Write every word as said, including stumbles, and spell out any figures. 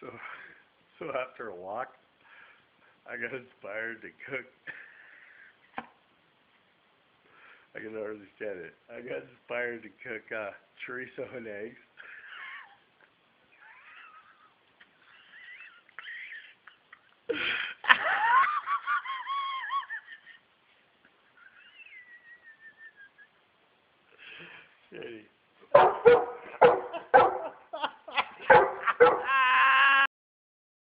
So, so after a walk, I got inspired to cook. I can understand it. I got inspired to cook uh, chorizo and eggs. Shitty.